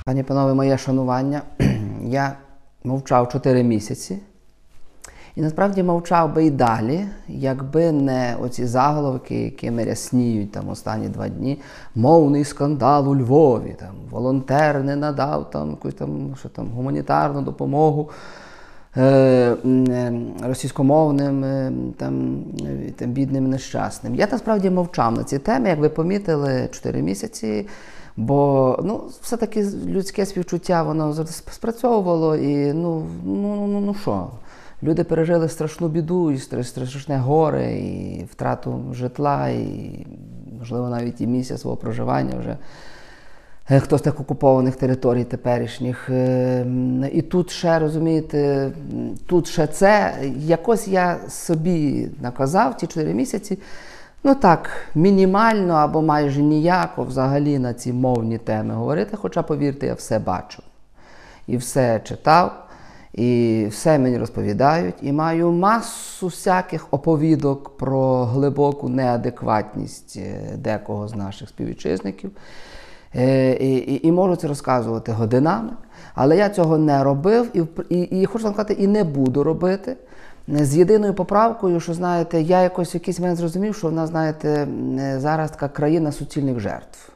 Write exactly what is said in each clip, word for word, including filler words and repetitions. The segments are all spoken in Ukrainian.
Пані і панове, моє шанування. Я мовчав чотири місяці. І насправді мовчав би і далі, якби не оці заголовки, якими рясніють там останні два дні. Мовний скандал у Львові, там, волонтер не надав там, якусь там, що там, гуманітарну допомогу е, російськомовним е, там, там, бідним нещасним. Я насправді мовчав на ці теми, як ви помітили, чотири місяці. Бо, ну, все-таки людське співчуття, воно спрацьовувало і, ну, ну, ну, ну що, люди пережили страшну біду, і страшне горе, і втрату житла, і, можливо, навіть і місяць свого проживання вже хтось з тих окупованих територій теперішніх. І тут ще, розумієте, тут ще це, якось я собі наказав ті чотири місяці, ну так, мінімально або майже ніяко взагалі на ці мовні теми говорити, хоча, повірте, я все бачу. І все читав, і все мені розповідають, і маю масу всяких оповідок про глибоку неадекватність декого з наших співвітчизників. І, і, і можу це розказувати годинами, але я цього не робив, і, і, і хочу вам сказати, і не буду робити. З єдиною поправкою, що, знаєте, я якось в якийсь момент зрозумів, що в нас, знаєте, зараз така країна суцільних жертв.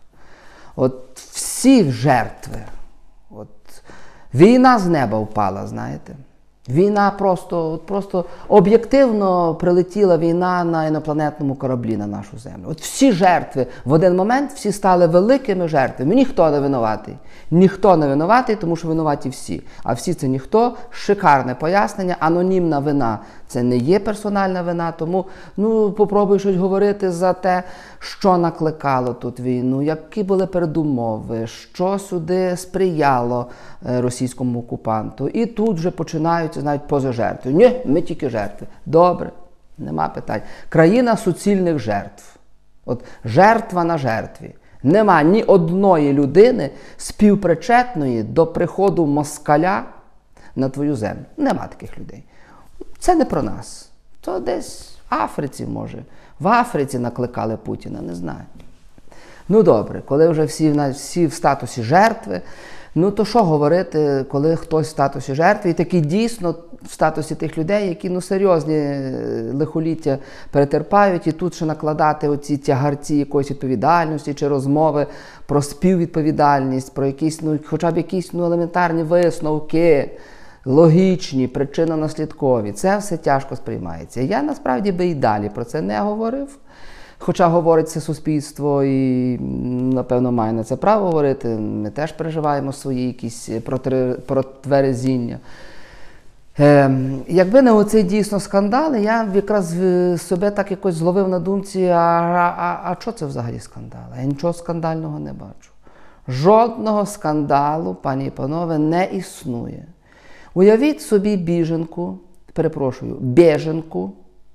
От всі жертви. От війна з неба впала, знаєте. Війна просто, просто об'єктивно прилетіла війна на інопланетному кораблі на нашу землю. От всі жертви, в один момент всі стали великими жертвами. Ніхто не винуватий. Ніхто не винуватий, тому що винуваті всі. А всі це ніхто. Шикарне пояснення. Анонімна вина – це не є персональна вина. Тому, ну, попробуй щось говорити за те, що накликало тут війну, які були передумови, що сюди сприяло російському окупанту. І тут вже починаються, навіть поза жертвою. Ні, ми тільки жертви. Добре, нема питань. Країна суцільних жертв. От жертва на жертві. Нема ні одної людини співпричетної до приходу москаля на твою землю. Нема таких людей. Це не про нас. То десь в Африці, може. В Африці накликали Путіна, не знаю. Ну добре, коли вже всі, всі в статусі жертви, ну то що говорити, коли хтось в статусі жертви, і таки дійсно в статусі тих людей, які, ну, серйозні лихоліття перетерпають, і тут ще накладати оці тягарці якоїсь відповідальності чи розмови про співвідповідальність, про якісь, ну, хоча б якісь, ну, елементарні висновки, логічні, причинно-наслідкові. Це все тяжко сприймається. Я насправді би і далі про це не говорив. Хоча говорить це суспільство і, напевно, має на це право говорити. Ми теж переживаємо свої якісь протверезіння. Е, якби не оцей дійсно скандал, я якраз себе так якось зловив на думці, а, а, а що це взагалі скандал? Я нічого скандального не бачу. Жодного скандалу, пані і панове, не існує. Уявіть собі біженку, перепрошую, біженку,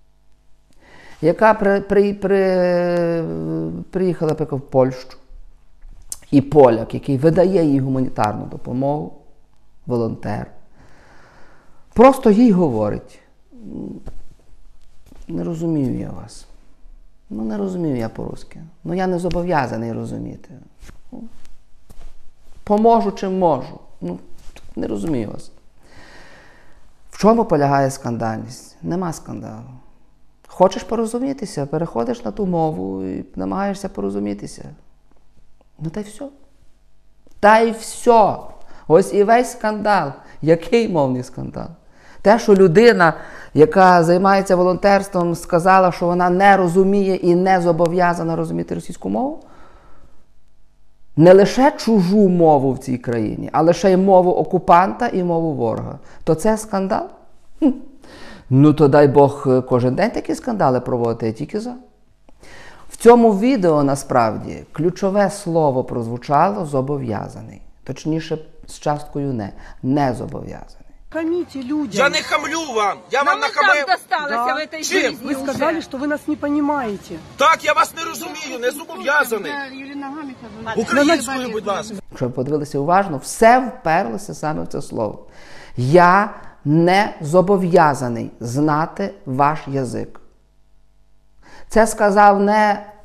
яка при, при, при, приїхала в Польщу, і поляк, який видає їй гуманітарну допомогу, волонтер, просто їй говорить: не розумію я вас. Ну, не розумію я по-русски. Ну, я не зобов'язаний розуміти. Поможу, чим можу. Ну, не розумію вас. В чому полягає скандальність? Нема скандалу. Хочеш порозумітися, переходиш на ту мову і намагаєшся порозумітися. Ну та й все. Та й все. Ось і весь скандал. Який мовний скандал? Те, що людина, яка займається волонтерством, сказала, що вона не розуміє і не зобов'язана розуміти російську мову? Не лише чужу мову в цій країні, а лише й мову окупанта і мову ворога. То це скандал? Хм. Ну, то дай Бог кожен день такі скандали проводити, я тільки за. В цьому відео, насправді, ключове слово прозвучало «зобов'язаний». Точніше, з часткою «не». Не зобов'язаний. Хамите людям. Я не хамлю вам! Я вам нахамив! досталося да. в этой Чим? жизни. Вы сказали, что вы нас не понимаете. Так, я вас не розумію, не зобов'язаний. Українською, будь ласка. Якщо ви подивилися уважно, все вперлося саме в це слово. Я не зобов'язаний знати ваш язик. Це сказав не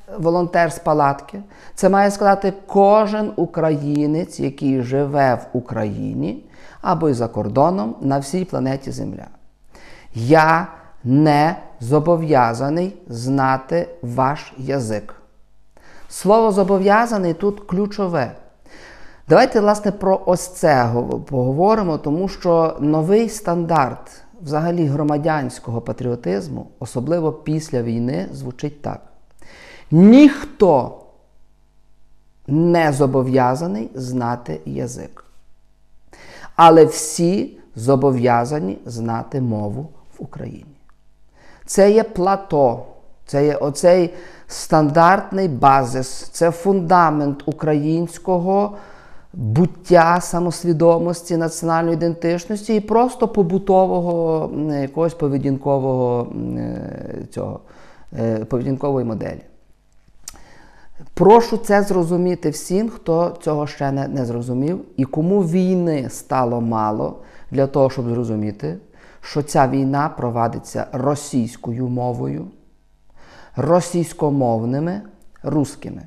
волонтер з палатки. Це має сказати кожен українець, який живе в Україні або й за кордоном на всій планеті Земля. Я не зобов'язаний знати ваш язик. Слово «зобов'язаний» тут ключове. Давайте, власне, про ось це поговоримо, тому що новий стандарт взагалі громадянського патріотизму, особливо після війни, звучить так. Ніхто не зобов'язаний знати язик. Але всі зобов'язані знати мову в Україні. Це є плато, це є оцей стандартний базис, це фундамент українського буття, самосвідомості, національної ідентичності і просто побутового якогось поведінкового цього, поведінкової моделі. Прошу це зрозуміти всім, хто цього ще не, не зрозумів, і кому війни стало мало для того, щоб зрозуміти, що ця війна провадиться російською мовою, російськомовними русскими.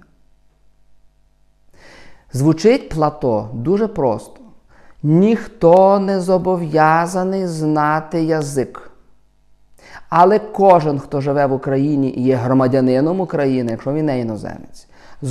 Звучить плато дуже просто. Ніхто не зобов'язаний знати язик. Але кожен, хто живе в Україні і є громадянином України, якщо він не іноземець,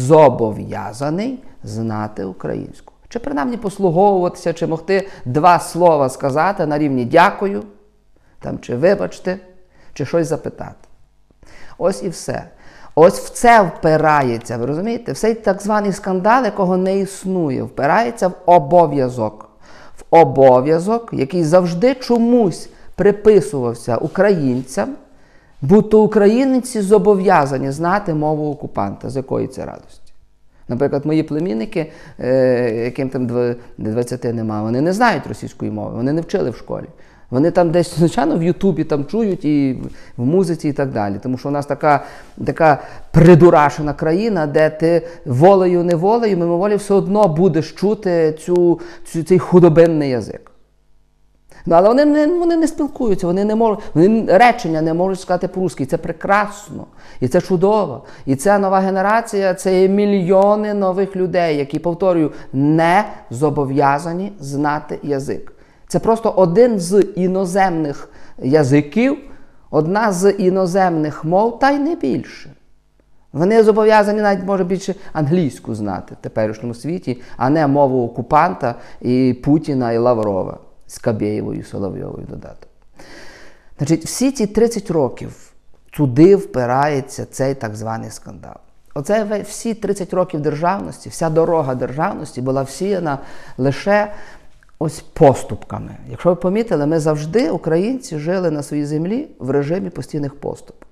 зобов'язаний знати українську. Чи принаймні послуговуватися, чи могти два слова сказати на рівні «дякую», там, чи «вибачте», чи щось запитати. Ось і все. Ось в це впирається, ви розумієте? В цей так званий скандал, якого не існує, впирається в обов'язок. В обов'язок, який завжди чомусь приписувався українцям, будто українці зобов'язані знати мову окупанта. З якої це радості? Наприклад, мої племінники, яким там двадцяти нема, вони не знають російської мови, вони не вчили в школі. Вони там десь, звичайно, в Ютубі там чують і в музиці і так далі. Тому що у нас така, така придурашена країна, де ти волею-неволею, мимоволі все одно будеш чути цю, цю, цей худобинний язик. Ну, але вони не, вони не спілкуються, вони, не можуть, вони речення не можуть сказати по-русски. І це прекрасно, і це чудово. І ця нова генерація – це є мільйони нових людей, які, повторюю, не зобов'язані знати язик. Це просто один з іноземних язиків, одна з іноземних мов, та й не більше. Вони зобов'язані навіть, може, більше англійську знати в теперішньому світі, а не мову окупанта і Путіна, і Лаврова, з Кабєєвою і Соловйовою додати. Значить, всі ці тридцять років туди впирається цей так званий скандал. Оце всі тридцять років державності, вся дорога державності була всіяна лише ось поступками. Якщо ви помітили, ми завжди, українці, жили на своїй землі в режимі постійних поступок.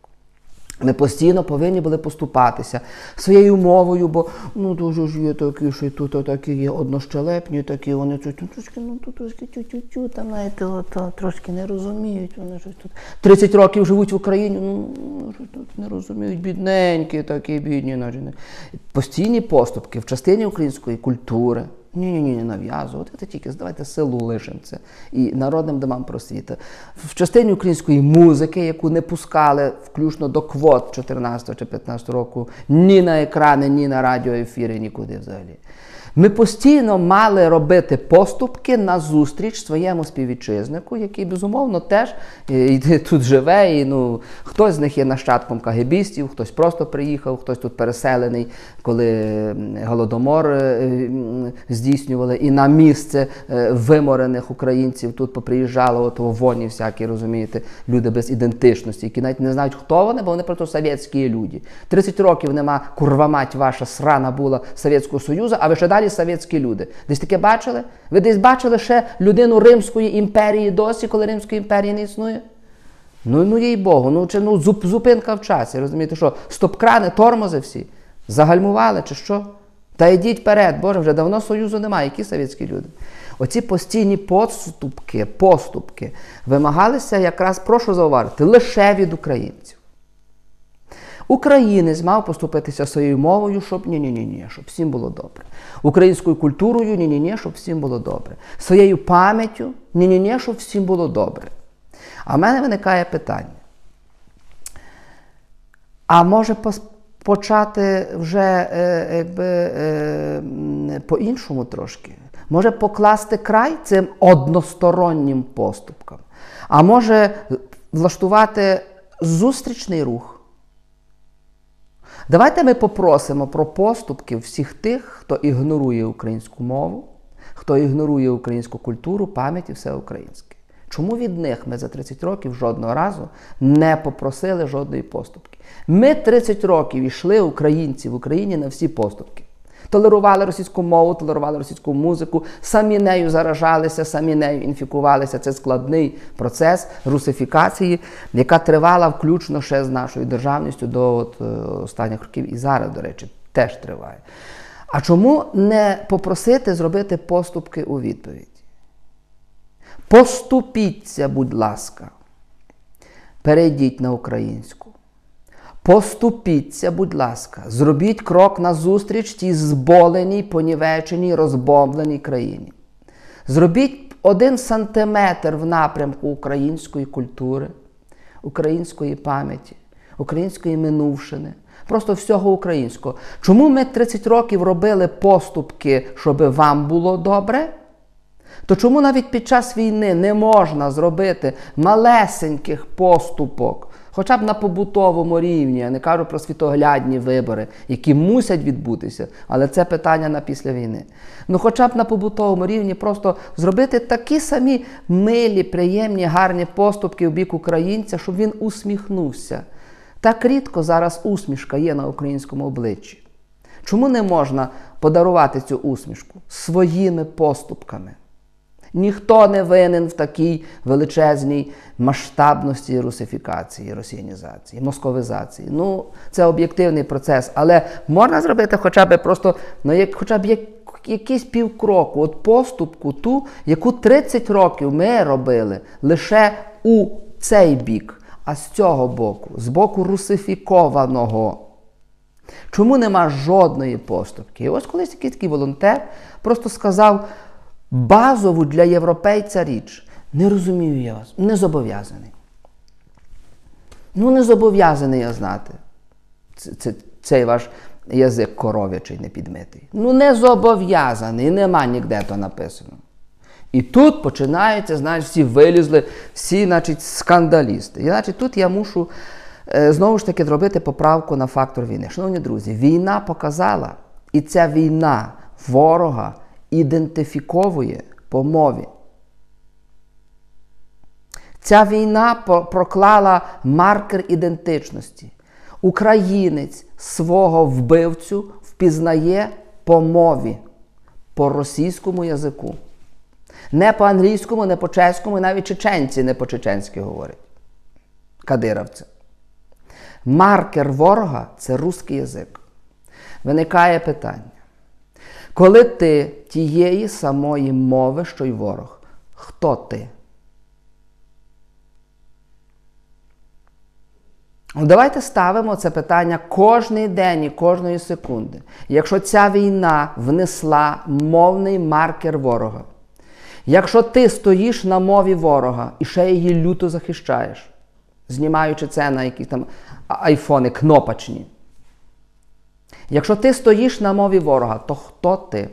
Ми постійно повинні були поступатися своєю мовою, бо ну дуже ж є такі, що тут такі є однощелепні, такі, вони трошки, ну тут трошки тю-тю-тю, там, знаєте, ото, трошки не розуміють, вони щось тут. тридцять років живуть в Україні, ну, щось тут не розуміють, бідненькі такі, бідні, навіть. Постійні поступки в частині української культури. Ні-ні-ні, не нав'язувати, це тільки давайте селу лишимо це. І народним домам просвіти. В частині української музики, яку не пускали включно до квот чотирнадцятого чи п'ятнадцятого року, ні на екрани, ні на радіоефіри, нікуди взагалі. Ми постійно мали робити поступки назустріч своєму співвітчизнику, який, безумовно, теж і тут живе, і ну, хтось з них є нащадком кагебістів, хтось просто приїхав, хтось тут переселений, коли Голодомор здійснювали, і на місце виморених українців тут поприїжджало, от воні всякі, розумієте, люди без ідентичності, які навіть не знають, хто вони, бо вони просто совєтські люди. тридцять років нема, курва мать ваша срана була Совєтського Союзу, а ви ще далі совєтські люди. Десь таке бачили? Ви десь бачили ще людину Римської імперії досі, коли Римської імперії не існує? Ну, ну їй Богу, ну, чи, ну зуп, зупинка в часі, розумієте, що? Стоп-крани, тормози всі? Загальмували чи що? Та йдіть вперед, Боже, вже давно Союзу немає, які совєтські люди? Оці постійні поступки, поступки вимагалися якраз, прошу зауважити, лише від українців. Українець мав поступитися своєю мовою, щоб ні-ні-ні, щоб всім було добре. Українською культурою ні-ні-ні, щоб всім було добре. Своєю пам'яттю ні-ні-ні, щоб всім було добре. А в мене виникає питання. А може почати вже е, якби, е, по-іншому трошки. Може покласти край цим одностороннім поступкам. А може влаштувати зустрічний рух. Давайте ми попросимо про поступки всіх тих, хто ігнорує українську мову, хто ігнорує українську культуру, пам'ять і все українське. Чому від них ми за тридцять років жодного разу не попросили жодної поступки? Ми тридцять років йшли, українці в Україні, на всі поступки. Толерували російську мову, толерували російську музику, самі нею заражалися, самі нею інфікувалися. Це складний процес русифікації, яка тривала включно ще з нашою державністю до от, останніх років. І зараз, до речі, теж триває. А чому не попросити зробити поступки у відповідь? Поступіться, будь ласка, перейдіть на українську. Поступіться, будь ласка, зробіть крок назустріч тій зболеній, понівеченій, розбомбленій країні. Зробіть один сантиметр в напрямку української культури, української пам'яті, української минувшини, просто всього українського. Чому ми тридцять років робили поступки, щоб вам було добре? То чому навіть під час війни не можна зробити малесеньких поступок, хоча б на побутовому рівні, я не кажу про світоглядні вибори, які мусять відбутися, але це питання на після війни. Ну хоча б на побутовому рівні просто зробити такі самі милі, приємні, гарні поступки в бік українця, щоб він усміхнувся. Так рідко зараз усмішка є на українському обличчі. Чому не можна подарувати цю усмішку своїми поступками? Ніхто не винен в такій величезній масштабності русифікації, росіянізації, московізації. Ну, це об'єктивний процес, але можна зробити хоча б просто, ну, як, хоча б як, якийсь півкроку, от поступку ту, яку тридцять років ми робили лише у цей бік, а з цього боку, з боку русифікованого. Чому нема жодної поступки? І ось колись якийсь такий волонтер просто сказав базову для європейця річ. Не розумію я вас, не зобов'язаний. Ну, не зобов'язаний я знати це, це, цей ваш язик коров'ячий непідмитий. Ну, не зобов'язаний, нема ніде то написано. І тут починаються, знаєш, всі вилізли, всі, значить, скандалісти. І, значить, тут я мушу, е, знову ж таки, зробити поправку на фактор війни. Шановні друзі, війна показала, і ця війна ворога ідентифіковує по мові. Ця війна проклала маркер ідентичності. Українець свого вбивцю впізнає по мові, по російському язику. Не по англійському, не по чеському, навіть чеченці не по-чеченськи говорять. Кадировці. Маркер ворога – це русський язик. Виникає питання. Коли ти тієї самої мови, що й ворог, хто ти? Давайте ставимо це питання кожний день і кожної секунди. Якщо ця війна внесла мовний маркер ворога, якщо ти стоїш на мові ворога і ще її люто захищаєш, знімаючи це на якісь там айфони кнопочні, якщо ти стоїш на мові ворога, то хто ти?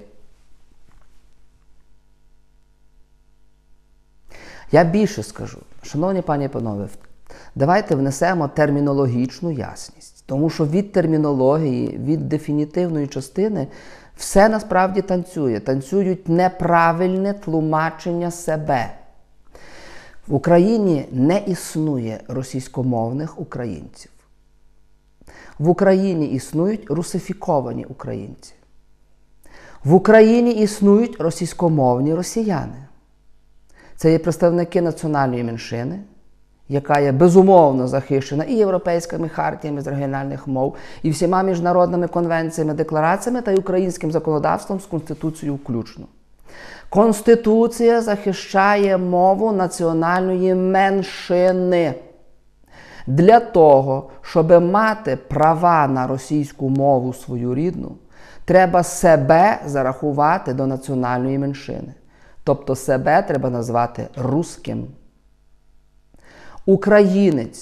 Я більше скажу. Шановні пані і панове, давайте внесемо термінологічну ясність. Тому що від термінології, від дефінітивної частини все насправді танцює. Танцюють неправильне тлумачення себе. В Україні не існує російськомовних українців. В Україні існують русифіковані українці. В Україні існують російськомовні росіяни. Це є представники національної меншини, яка є безумовно захищена і європейськими хартіями з регіональних мов, і всіма міжнародними конвенціями, деклараціями та й українським законодавством з Конституцією включно. Конституція захищає мову національної меншини. Для того, щоб мати права на російську мову свою рідну, треба себе зарахувати до національної меншини. Тобто себе треба назвати русским. Українець,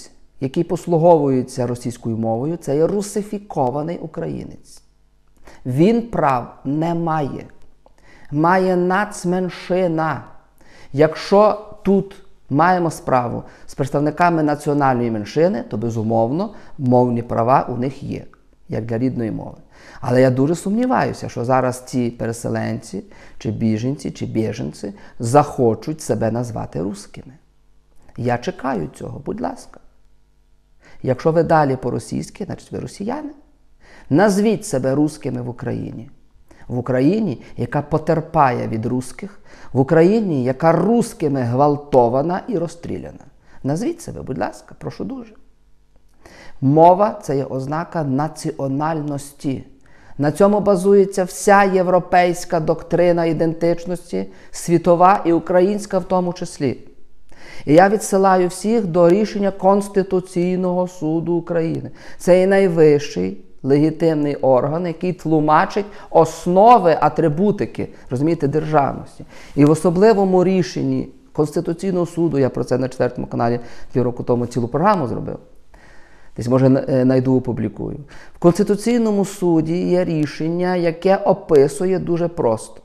який послуговується російською мовою, це є русифікований українець. Він прав не має. Має нацменшина. Якщо тут маємо справу з представниками національної меншини, то, безумовно, мовні права у них є, як для рідної мови. Але я дуже сумніваюся, що зараз ці переселенці, чи біженці, чи біженці захочуть себе назвати русскими. Я чекаю цього, будь ласка. Якщо ви далі по-російськи, значить ви росіяни. Назвіть себе русскими в Україні. В Україні, яка потерпає від русских, в Україні, яка русскими гвалтована і розстріляна. Назвіть себе, будь ласка, прошу дуже. Мова – це є ознака національності. На цьому базується вся європейська доктрина ідентичності, світова і українська в тому числі. І я відсилаю всіх до рішення Конституційного суду України. Це є найвищий легітимний орган, який тлумачить основи атрибутики, розумієте, державності. І в особливому рішенні Конституційного суду, я про це на четвертому каналі півроку тому цілу програму зробив, десь, може, найду, опублікую. В Конституційному суді є рішення, яке описує дуже просто.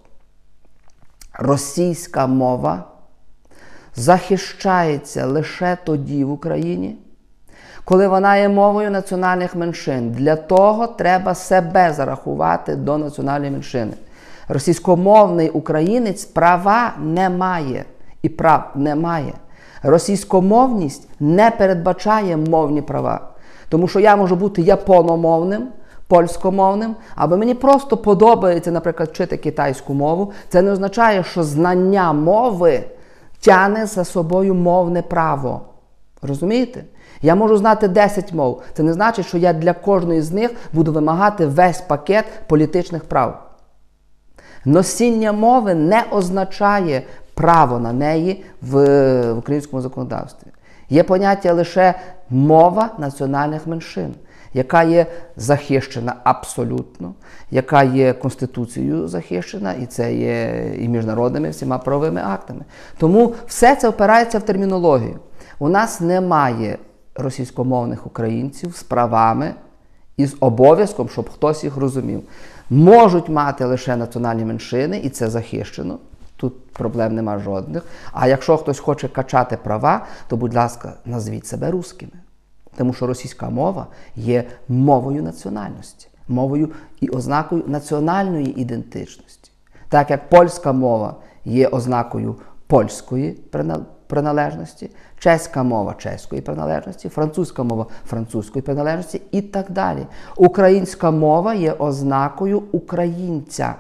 Російська мова захищається лише тоді в Україні, коли вона є мовою національних меншин. Для того треба себе зарахувати до національної меншини. Російськомовний українець права не має і прав не має. Російськомовність не передбачає мовні права. Тому що я можу бути япономовним, польськомовним, або мені просто подобається, наприклад, вчити китайську мову. Це не означає, що знання мови тягне за собою мовне право. Розумієте? Я можу знати десять мов. Це не значить, що я для кожної з них буду вимагати весь пакет політичних прав. Носіння мови не означає право на неї в, в українському законодавстві. Є поняття лише мова національних меншин, яка є захищена абсолютно, яка є Конституцією захищена, і це є і міжнародними всіма правовими актами. Тому все це опирається в термінологію. У нас немає російськомовних українців з правами і з обов'язком, щоб хтось їх розумів. Можуть мати лише національні меншини, і це захищено. Тут проблем нема жодних. А якщо хтось хоче качати права, то, будь ласка, назвіть себе русскими. Тому що російська мова є мовою національності, мовою і ознакою національної ідентичності. Так як польська мова є ознакою польської приналежності, чеська мова чеської приналежності, французька мова французької приналежності і так далі. Українська мова є ознакою українця.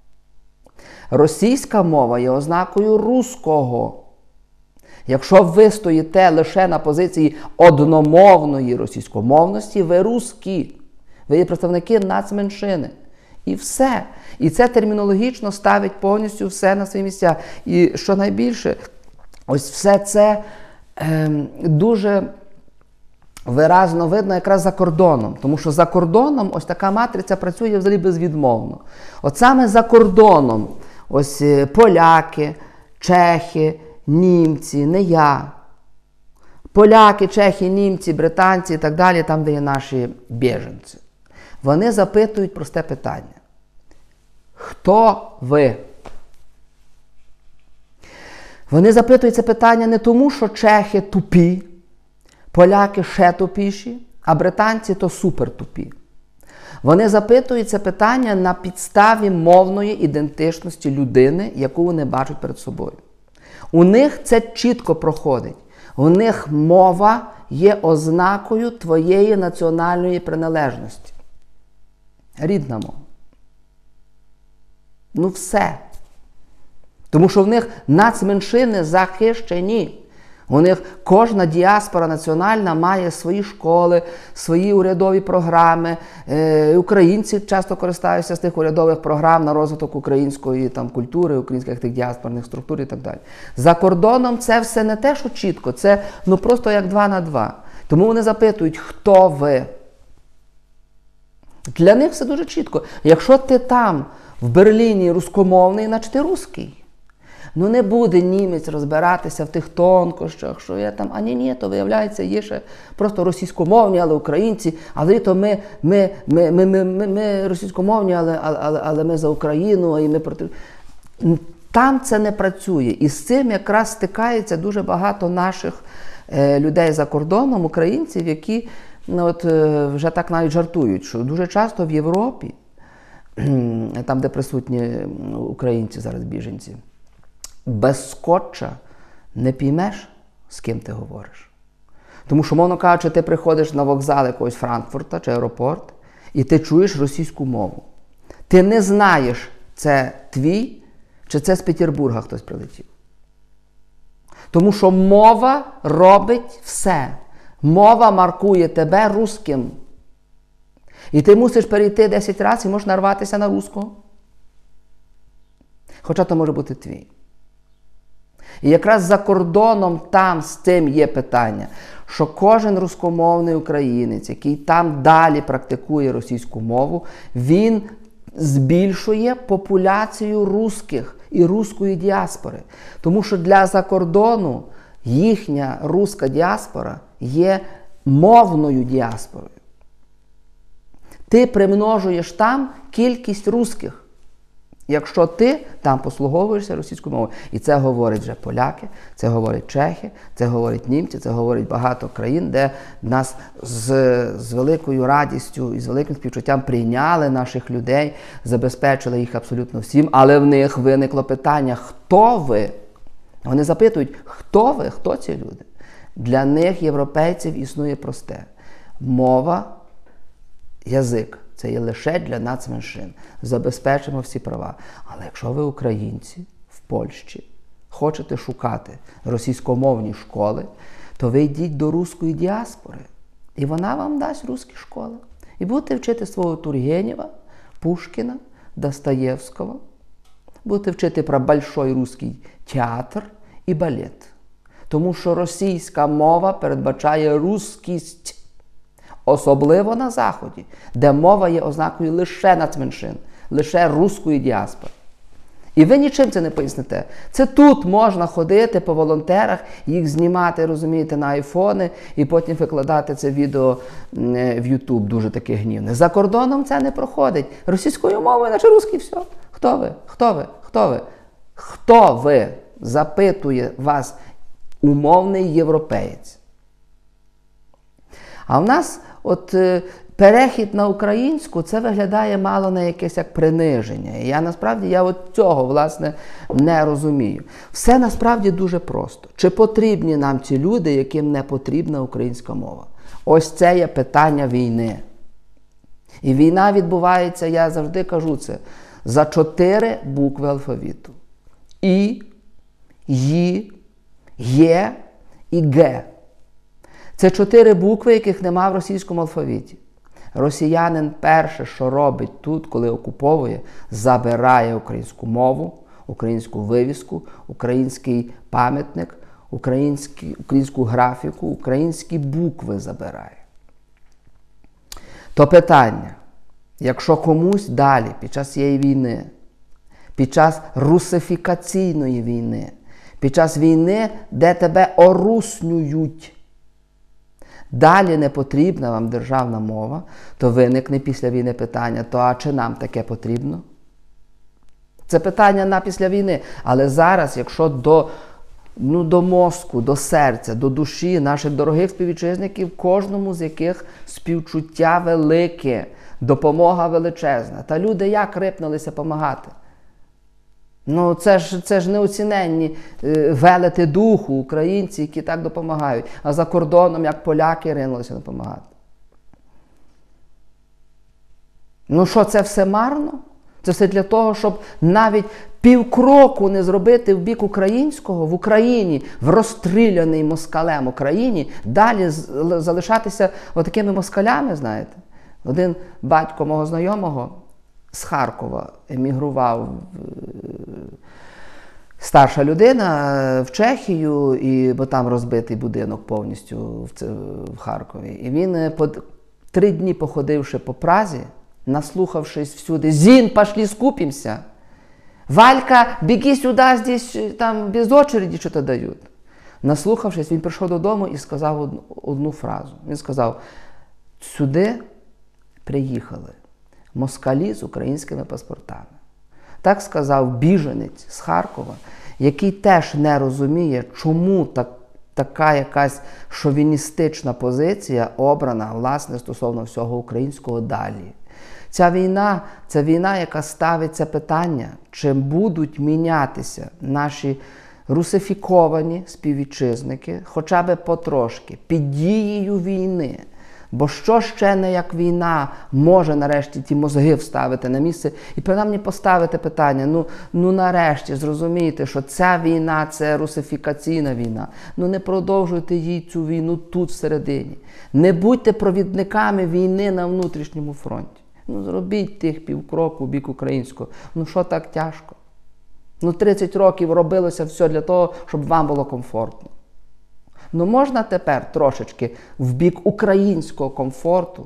Російська мова є ознакою руського. Якщо ви стоїте лише на позиції одномовної російськомовності, ви русські. Ви є представники нацменшини. І все. І це термінологічно ставить повністю все на свої місця. І що найбільше, ось все це е, дуже виразно видно якраз за кордоном. Тому що за кордоном ось така матриця працює взагалі безвідмовно. От саме за кордоном ось поляки, чехи, німці, не я. Поляки, чехи, німці, британці і так далі, там, де є наші біженці. Вони запитують просте питання. Хто ви? Вони запитують це питання не тому, що чехи тупі, поляки ще тупіші, а британці то супер тупі. Вони запитують це питання на підставі мовної ідентичності людини, яку вони бачать перед собою. У них це чітко проходить. У них мова є ознакою твоєї національної приналежності. Рідна мова. Ну все. Тому що в них нацменшини захищені. У них кожна діаспора національна має свої школи, свої урядові програми. Е, українці часто користаються з тих урядових програм на розвиток української там, культури, українських тих діаспорних структур і так далі. За кордоном це все не те, що чітко, це ну, просто як два на два. Тому вони запитують, хто ви? Для них все дуже чітко. Якщо ти там, в Берліні, рускомовний, значить ти русський. Ну не буде німець розбиратися в тих тонкощах, що я там, а ні, ні, то виявляється, є ще просто російськомовні, але українці, але то ми, ми, ми, ми, ми, ми, ми російськомовні, але, але, але ми за Україну, і ми проти... Там це не працює. І з цим якраз стикається дуже багато наших е, людей за кордоном, українців, які ну, от, е, вже так навіть жартують, що дуже часто в Європі, там, де присутні українці зараз, біженці, без скотча не піймеш, з ким ти говориш. Тому що, мовно кажучи, ти приходиш на вокзал якогось Франкфурта чи аеропорт, і ти чуєш російську мову. Ти не знаєш, це твій, чи це з Петербурга хтось прилетів. Тому що мова робить все. Мова маркує тебе русским. І ти мусиш перейти десять разів і можеш нарватися на русского. Хоча то може бути твій. І якраз за кордоном там з тим є питання, що кожен рускомовний українець, який там далі практикує російську мову, він збільшує популяцію русських і руської діаспори. Тому що для закордону їхня руська діаспора є мовною діаспорою. Ти примножуєш там кількість русських, якщо ти там послуговуєшся російською мовою. І це говорять вже поляки, це говорять чехи, це говорять німці, це говорять багато країн, де нас з, з великою радістю і з великим співчуттям прийняли наших людей, забезпечили їх абсолютно всім, але в них виникло питання, хто ви? Вони запитують, хто ви, хто ці люди? Для них, європейців, існує просте. Мова, язик. Це є лише для нацменшин. Забезпечимо всі права. Але якщо ви, українці, в Польщі, хочете шукати російськомовні школи, то ви йдіть до руської діаспори. І вона вам дасть руські школи. І будете вчити свого Тургенєва, Пушкіна, Достоєвського. Будете вчити про Большой Руський театр і балет. Тому що російська мова передбачає русскість. Особливо на Заході, де мова є ознакою лише нацменшин, лише руської діаспори. І ви нічим це не поясните. Це тут можна ходити по волонтерах, їх знімати, розумієте, на айфони і потім викладати це відео в Ютуб дуже таке гнівне. За кордоном це не проходить. Російською мовою, наче русський, все. Хто ви? Хто ви? Хто ви? Хто ви? Запитує вас умовний європеєць. А в нас от е, перехід на українську, це виглядає мало на якесь як приниження. І я насправді, я от цього, власне, не розумію. Все насправді дуже просто. Чи потрібні нам ці люди, яким не потрібна українська мова? Ось це є питання війни. І війна відбувається, я завжди кажу це, за чотири букви алфавіту. І, Ї, Є і Г. Це чотири букви, яких нема в російському алфавіті. Росіянин перше, що робить тут, коли окуповує, забирає українську мову, українську вивіску, український пам'ятник, українську графіку, українські букви забирає. То питання, якщо комусь далі, під час цієї війни, під час русифікаційної війни, під час війни, де тебе оруснюють, далі не потрібна вам державна мова, то виникне після війни питання, то а чи нам таке потрібно? Це питання на після війни. Але зараз, якщо до, ну, до мозку, до серця, до душі наших дорогих співвітчизників, кожному з яких співчуття велике, допомога величезна. Та люди як рипнулися допомагати? Ну, це ж, це ж неоціненні е, велети духу, українці, які так допомагають. А за кордоном, як поляки, ринулися допомагати. Ну що, це все марно? Це все для того, щоб навіть півкроку не зробити в бік українського, в Україні, в розстріляній москалем Україні, далі залишатися отакими москалями, знаєте. Один батько мого знайомого з Харкова емігрував, старша людина, в Чехію, і, бо там розбитий будинок повністю в, в Харкові. І він по три дні походивши по Празі, наслухавшись всюди, «Зін, пошли скупимся!», Валька, беги сюда, здесь там без очереди что-то дают. Наслухавшись, він прийшов додому і сказав одну, одну фразу. Він сказав, сюди приїхали москалі з українськими паспортами. Так сказав біженець з Харкова, який теж не розуміє, чому так, така якась шовіністична позиція обрана, власне, стосовно всього українського далі. Ця війна, це війна, яка ставить це питання, чи будуть мінятися наші русифіковані співвітчизники, хоча б потрошки, під дією війни. Бо що ще не як війна може нарешті ті мозги вставити на місце і принаймні поставити питання, ну, ну нарешті зрозумійте, що ця війна – це русифікаційна війна. Ну не продовжуйте їй цю війну тут всередині. Не будьте провідниками війни на внутрішньому фронті. Ну зробіть тих півкроку в бік українського. Ну що так тяжко? Ну тридцять років робилося все для того, щоб вам було комфортно. Ну можна тепер трошечки в бік українського комфорту,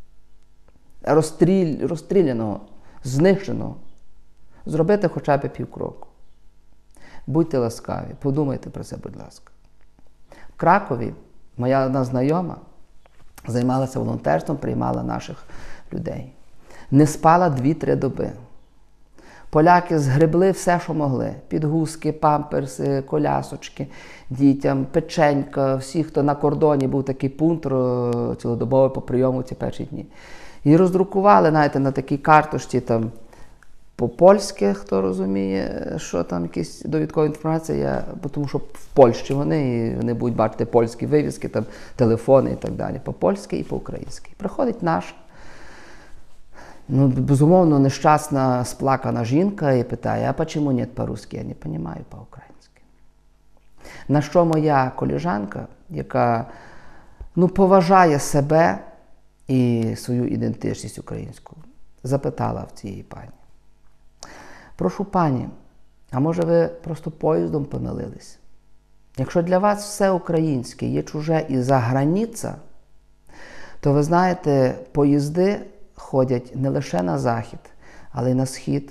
розстріль, розстріляного, знищеного, зробити хоча б півкроку. Будьте ласкаві, подумайте про це, будь ласка. В Кракові моя одна знайома займалася волонтерством, приймала наших людей. Не спала дві-три доби. Поляки згребли все, що могли. Підгузки, памперси, колясочки дітям, печенька, всі, хто на кордоні, був такий пункт цілодобовий по прийому ці перші дні. І роздрукували, знаєте, на такій карточці там по-польськи, хто розуміє, що там якісь довідкова інформація, тому що в Польщі вони, і вони будуть бачити польські вивіски, там телефони і так далі, по-польськи і по-українськи. Приходить наш, ну, безумовно, нещасна, сплакана жінка і питає, а чому нет по-русски? Я не розумію по-українськи. На що моя колежанка, яка, ну, поважає себе і свою ідентичність українську, запитала в цієї пані. Прошу пані, а може ви просто поїздом помилились? Якщо для вас все українське є чуже і за границя, то ви знаєте, поїзди ходять не лише на захід, але й на схід.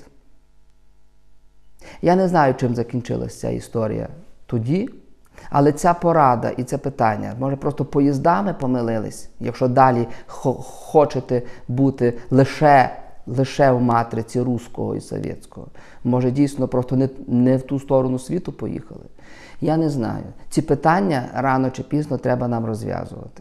Я не знаю, чим закінчилася ця історія тоді, але ця порада і це питання, може просто поїздами помилились, якщо далі хочете бути лише, лише в матриці руського і совєтського. Може дійсно просто не, не в ту сторону світу поїхали. Я не знаю. Ці питання рано чи пізно треба нам розв'язувати.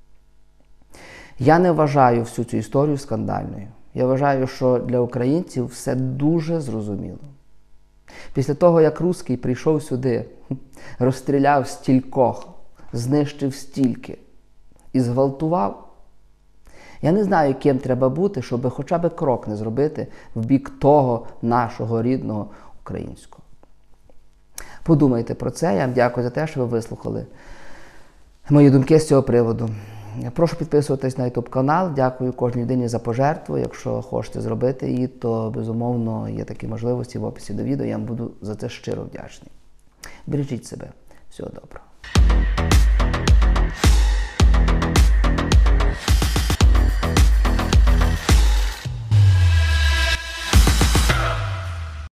Я не вважаю всю цю історію скандальною. Я вважаю, що для українців все дуже зрозуміло. Після того, як русський прийшов сюди, розстріляв стількох, знищив стільки і зґвалтував, я не знаю, ким треба бути, щоб хоча б крок не зробити в бік того нашого рідного українського. Подумайте про це. Я вам дякую за те, що ви вислухали мої думки з цього приводу. Прошу підписуватись на ютуб канал. Дякую кожній людині за пожертву. Якщо хочете зробити її, то, безумовно, є такі можливості в описі до відео. Я вам буду за це щиро вдячний. Бережіть себе. Всього доброго.